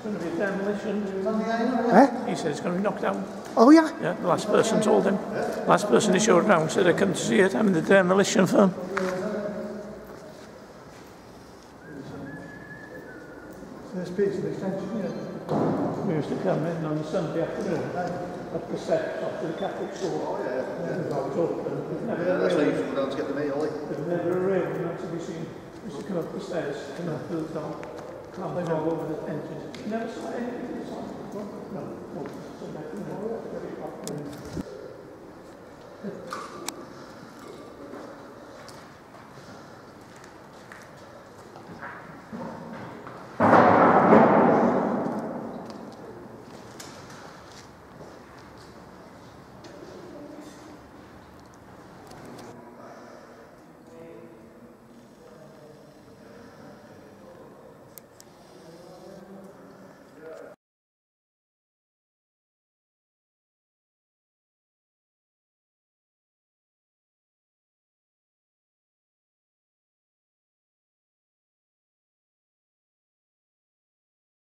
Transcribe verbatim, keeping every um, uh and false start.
going to be demolition. Eh? He said it's going to be knocked down. Oh yeah? Yeah, the last person told him. Last person he showed around said I couldn't see it. I'm in the demolition firm. This piece of extension, yeah. We used to come in on the Sunday afternoon, up the steps up to the Catholic school. Oh yeah. It was all open. Never Yeah, that's a why you rail. should go down to get the meal, like. There's never a rail not to be seen. We used to come up the stairs, come up to the door, climbing all over the engines. You never saw anything inside? No, no. So that, you know, very popular.